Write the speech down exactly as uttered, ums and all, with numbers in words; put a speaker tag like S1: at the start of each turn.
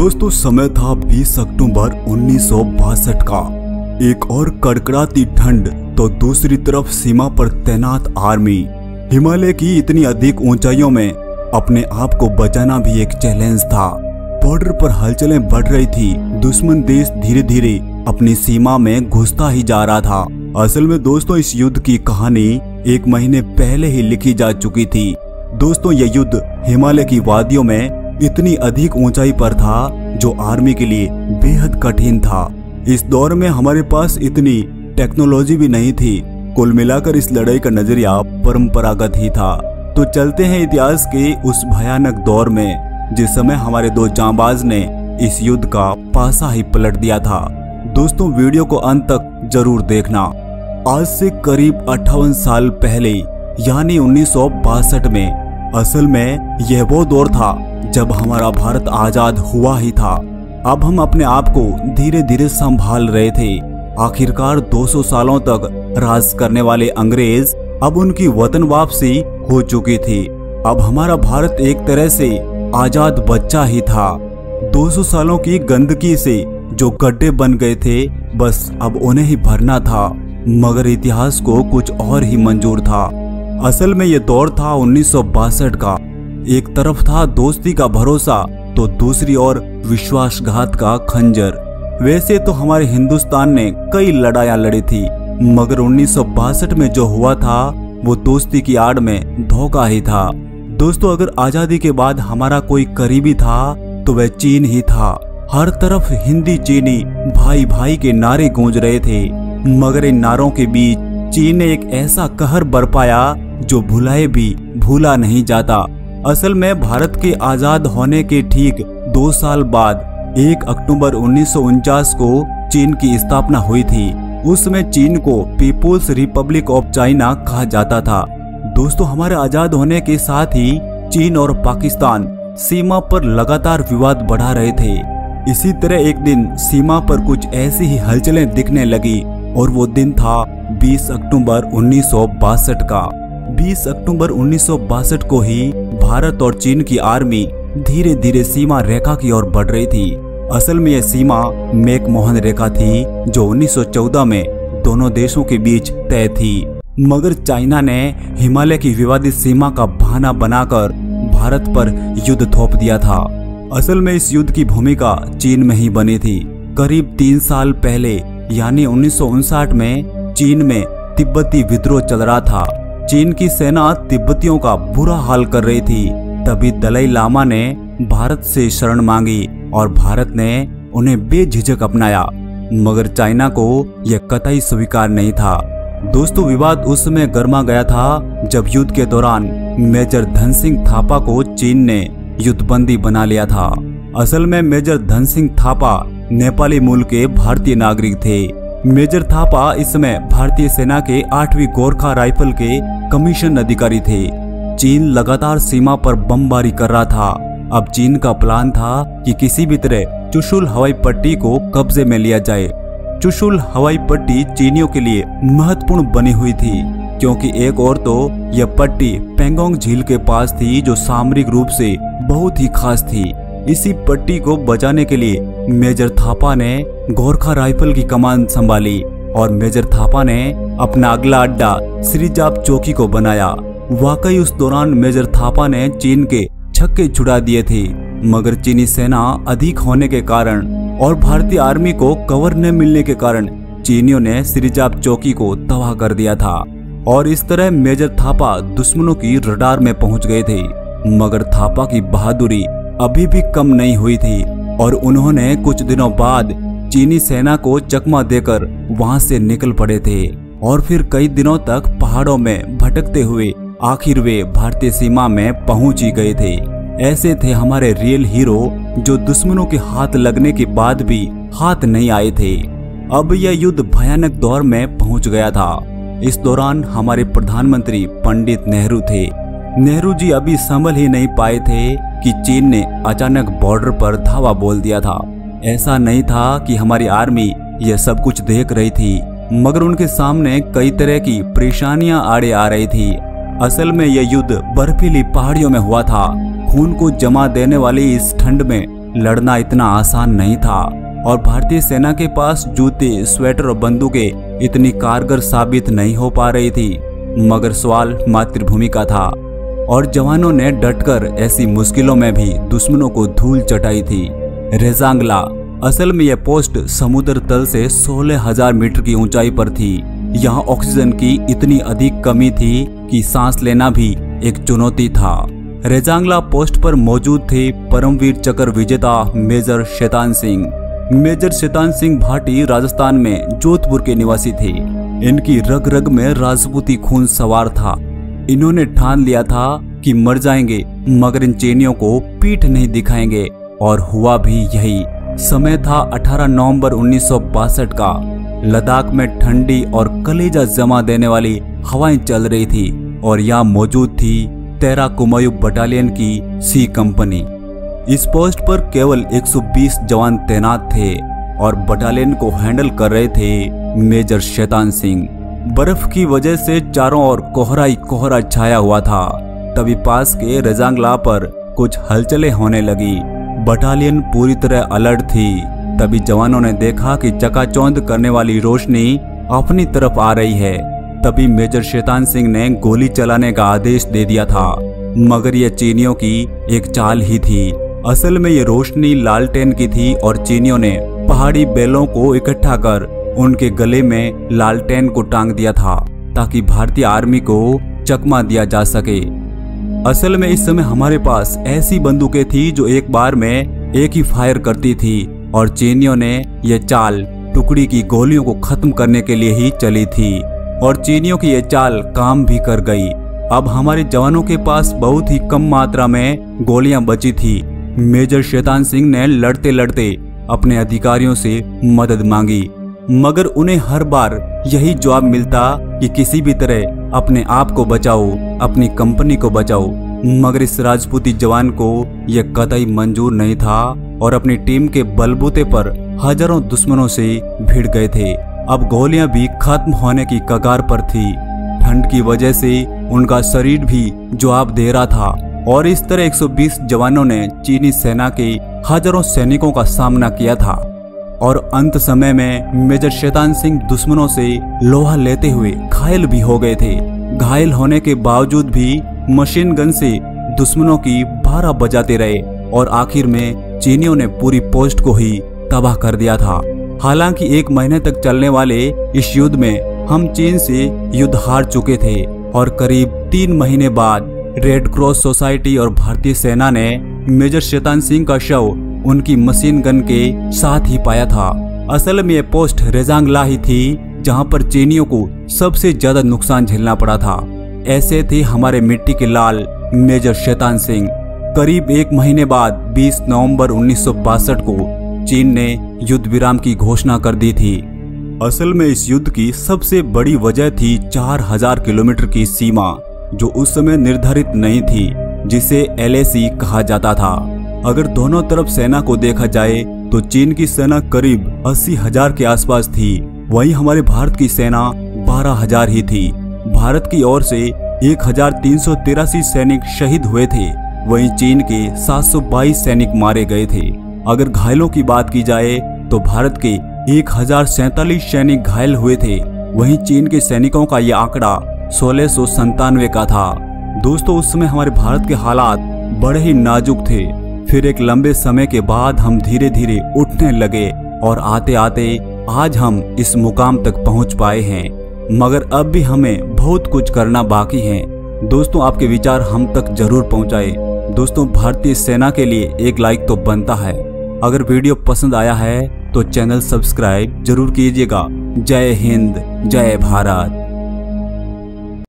S1: दोस्तों समय था बीस अक्टूबर उन्नीस सौ बासठ का। एक और कड़कड़ाती ठंड तो दूसरी तरफ सीमा पर तैनात आर्मी। हिमालय की इतनी अधिक ऊंचाइयों में अपने आप को बचाना भी एक चैलेंज था। बॉर्डर पर हलचलें बढ़ रही थी। दुश्मन देश धीरे धीरे अपनी सीमा में घुसता ही जा रहा था। असल में दोस्तों इस युद्ध की कहानी एक महीने पहले ही लिखी जा चुकी थी। दोस्तों यह युद्ध हिमालय की वादियों में इतनी अधिक ऊंचाई पर था जो आर्मी के लिए बेहद कठिन था। इस दौर में हमारे पास इतनी टेक्नोलॉजी भी नहीं थी। कुल मिलाकर इस लड़ाई का नजरिया परंपरागत ही था। तो चलते हैं इतिहास के उस भयानक दौर में जिस समय हमारे दो जांबाज ने इस युद्ध का पासा ही पलट दिया था। दोस्तों वीडियो को अंत तक जरूर देखना। आज से करीब अट्ठावन साल पहले यानी उन्नीस सौ बासठ में असल में यह वो दौर था जब हमारा भारत आजाद हुआ ही था। अब हम अपने आप को धीरे धीरे संभाल रहे थे। आखिरकार दो सौ सालों तक राज करने वाले अंग्रेज अब उनकी वतन वापसी हो चुकी थी। अब हमारा भारत एक तरह से आजाद बच्चा ही था। दो सौ सालों की गंदगी से जो गड्ढे बन गए थे बस अब उन्हें ही भरना था। मगर इतिहास को कुछ और ही मंजूर था। असल में यह दौर था उन्नीस सौ बासठ का। एक तरफ था दोस्ती का भरोसा तो दूसरी ओर विश्वासघात का खंजर। वैसे तो हमारे हिंदुस्तान ने कई लड़ाइयां लड़ी थी मगर उन्नीस सौ बासठ में जो हुआ था वो दोस्ती की आड़ में धोखा ही था। दोस्तों अगर आजादी के बाद हमारा कोई करीबी था तो वह चीन ही था। हर तरफ हिंदी चीनी भाई भाई के नारे गूंज रहे थे मगर इन नारों के बीच चीन ने एक ऐसा कहर बरपाया जो भुलाए भी भूला नहीं जाता। असल में भारत के आजाद होने के ठीक दो साल बाद एक अक्टूबर उन्नीस सौ उनचास को चीन की स्थापना हुई थी। उसमें चीन को पीपुल्स रिपब्लिक ऑफ चाइना कहा जाता था। दोस्तों हमारे आजाद होने के साथ ही चीन और पाकिस्तान सीमा पर लगातार विवाद बढ़ा रहे थे। इसी तरह एक दिन सीमा पर कुछ ऐसी ही हलचलें दिखने लगी और वो दिन था बीस अक्टूबर उन्नीस सौ बासठ का। बीस अक्टूबर उन्नीस सौ बासठ को ही भारत और चीन की आर्मी धीरे धीरे सीमा रेखा की ओर बढ़ रही थी। असल में यह सीमा मैकमोहन रेखा थी जो उन्नीस सौ चौदह में दोनों देशों के बीच तय थी। मगर चाइना ने हिमालय की विवादित सीमा का बहाना बनाकर भारत पर युद्ध थोप दिया था। असल में इस युद्ध की भूमिका चीन में ही बनी थी। करीब तीन साल पहले यानी उन्नीस सौ उनसाठ में चीन में तिब्बती विद्रोह चल रहा था। चीन की सेना तिब्बतियों का बुरा हाल कर रही थी। तभी दलाई लामा ने भारत से शरण मांगी और भारत ने उन्हें बेझिझक अपनाया मगर चाइना को यह कतई स्वीकार नहीं था। दोस्तों विवाद उस समय गर्मा गया था जब युद्ध के दौरान मेजर धन सिंह थापा को चीन ने युद्धबंदी बना लिया था। असल में मेजर धन सिंह थापा नेपाली मूल के भारतीय नागरिक थे। मेजर थापा इस समय भारतीय सेना के आठवीं गोरखा राइफल के कमीशन अधिकारी थे। चीन लगातार सीमा पर बमबारी कर रहा था। अब चीन का प्लान था कि किसी भी तरह चुशुल हवाई पट्टी को कब्जे में लिया जाए। चुशुल हवाई पट्टी चीनियों के लिए महत्वपूर्ण बनी हुई थी क्योंकि एक और तो यह पट्टी पेंगोंग झील के पास थी जो सामरिक रूप से बहुत ही खास थी। इसी पट्टी को बचाने के लिए मेजर थापा ने गोरखा राइफल की कमान संभाली और मेजर थापा ने अपना अगला अड्डा सिरिजाप चौकी को बनाया। वाकई उस दौरान मेजर थापा ने चीन के छक्के छुड़ा दिए थे मगर चीनी सेना अधिक होने के कारण और भारतीय आर्मी को कवर न मिलने के कारण चीनियों ने सिरिजाप चौकी को तबाह कर दिया था और इस तरह मेजर थापा दुश्मनों की रडार में पहुंच गए थे। मगर थापा की बहादुरी अभी भी कम नहीं हुई थी और उन्होंने कुछ दिनों बाद चीनी सेना को चकमा देकर वहां से निकल पड़े थे और फिर कई दिनों तक पहाड़ों में भटकते हुए आखिर वे भारतीय सीमा में पहुंच ही गए थे। ऐसे थे हमारे रियल हीरो जो दुश्मनों के हाथ लगने के बाद भी हाथ नहीं आए थे। अब यह युद्ध भयानक दौर में पहुंच गया था। इस दौरान हमारे प्रधानमंत्री पंडित नेहरू थे। नेहरू जी अभी संभल ही नहीं पाए थे कि चीन ने अचानक बॉर्डर पर धावा बोल दिया था। ऐसा नहीं था कि हमारी आर्मी यह सब कुछ देख रही थी मगर उनके सामने कई तरह की परेशानियां आड़े आ रही थी। असल में यह युद्ध बर्फीली पहाड़ियों में हुआ था। खून को जमा देने वाली इस ठंड में लड़ना इतना आसान नहीं था और भारतीय सेना के पास जूते, स्वेटर और बंदूकें इतनी कारगर साबित नहीं हो पा रही थी। मगर सवाल मातृभूमि का था और जवानों ने डटकर ऐसी मुश्किलों में भी दुश्मनों को धूल चटाई थी। रेजांगला, असल में यह पोस्ट समुद्र तल से सोलह हजार मीटर की ऊंचाई पर थी। यहाँ ऑक्सीजन की इतनी अधिक कमी थी कि सांस लेना भी एक चुनौती था। रेजांगला पोस्ट पर मौजूद थे परमवीर चक्र विजेता मेजर शैतान सिंह। मेजर शैतान सिंह भाटी राजस्थान में जोधपुर के निवासी थे। इनकी रग रग में राजपूती खून सवार था। इन्होंने ठान लिया था कि मर जाएंगे मगर इन चीनियों को पीठ नहीं दिखाएंगे और हुआ भी यही। समय था अठारह नवंबर उन्नीस सौ बासठ का। लद्दाख में ठंडी और कलेजा जमा देने वाली हवाएं चल रही थी और यहाँ मौजूद थी तेरह कुमायूं बटालियन की सी कंपनी। इस पोस्ट पर केवल एक सौ बीस जवान तैनात थे और बटालियन को हैंडल कर रहे थे मेजर शैतान सिंह। बर्फ की वजह से चारों ओर कोहरा ही कोहरा छाया हुआ था। तभी पास के रेजांगला पर कुछ हलचलें होने लगी। बटालियन पूरी तरह अलर्ट थी। तभी जवानों ने देखा कि चकाचौंध करने वाली रोशनी अपनी तरफ आ रही है। तभी मेजर शैतान सिंह ने गोली चलाने का आदेश दे दिया था। मगर यह चीनियों की एक चाल ही थी। असल में ये रोशनी लालटेन की थी और चीनियों ने पहाड़ी बेलों को इकट्ठा कर उनके गले में लालटेन को टांग दिया था ताकि भारतीय आर्मी को चकमा दिया जा सके। असल में इस समय हमारे पास ऐसी बंदूकें थी जो एक बार में एक ही फायर करती थी और चीनियों ने यह चाल टुकड़ी की गोलियों को खत्म करने के लिए ही चली थी और चीनियों की यह चाल काम भी कर गई। अब हमारे जवानों के पास बहुत ही कम मात्रा में गोलियां बची थी। मेजर शैतान सिंह ने लड़ते लड़ते अपने अधिकारियों से मदद मांगी मगर उन्हें हर बार यही जवाब मिलता कि किसी भी तरह अपने आप को बचाओ, अपनी कंपनी को बचाओ। मगर इस राजपूती जवान को यह कतई मंजूर नहीं था और अपनी टीम के बलबूते पर हजारों दुश्मनों से भिड़ गए थे। अब गोलियां भी खत्म होने की कगार पर थी। ठंड की वजह से उनका शरीर भी जवाब दे रहा था और इस तरह एक सौ बीस जवानों ने चीनी सेना के हजारों सैनिकों का सामना किया था और अंत समय में मेजर शैतान सिंह दुश्मनों से लोहा लेते हुए घायल भी हो गए थे। घायल होने के बावजूद भी मशीन गन से दुश्मनों की बारह बजाते रहे और आखिर में चीनियों ने पूरी पोस्ट को ही तबाह कर दिया था। हालांकि एक महीने तक चलने वाले इस युद्ध में हम चीन से युद्ध हार चुके थे और करीब तीन महीने बाद रेड क्रॉस सोसाइटी और भारतीय सेना ने मेजर शैतान सिंह का शव उनकी मशीन गन के साथ ही पाया था। असल में यह पोस्ट रेजांगला ही थी जहां पर चीनियों को सबसे ज्यादा नुकसान झेलना पड़ा था। ऐसे थे हमारे मिट्टी के लाल मेजर शैतान सिंह। करीब एक महीने बाद बीस नवंबर उन्नीस सौ बासठ को चीन ने युद्ध विराम की घोषणा कर दी थी। असल में इस युद्ध की सबसे बड़ी वजह थी चार हजार किलोमीटर की सीमा जो उस समय निर्धारित नहीं थी, जिसे एल ए सी कहा जाता था। अगर दोनों तरफ सेना को देखा जाए तो चीन की सेना करीब अस्सी हजार के आसपास थी, वहीं हमारे भारत की सेना बारह हजार ही थी। भारत की ओर से एक हजार तीन सौ तिरासी सैनिक शहीद हुए थे, वहीं चीन के सात सौ बाईस सैनिक मारे गए थे। अगर घायलों की बात की जाए तो भारत के एक हजार सैतालीस सैनिक घायल हुए थे, वहीं चीन के सैनिकों का यह आंकड़ा सोलह सौ संतानवे का था। दोस्तों, उस समय हमारे भारत के हालात बड़े ही नाजुक थे। फिर एक लंबे समय के बाद हम धीरे धीरे उठने लगे और आते आते आज हम इस मुकाम तक पहुंच पाए हैं। मगर अब भी हमें बहुत कुछ करना बाकी है। दोस्तों, आपके विचार हम तक जरूर पहुंचाए। दोस्तों, भारतीय सेना के लिए एक लाइक तो बनता है। अगर वीडियो पसंद आया है तो चैनल सब्सक्राइब जरूर कीजिएगा। जय हिंद, जय भारत।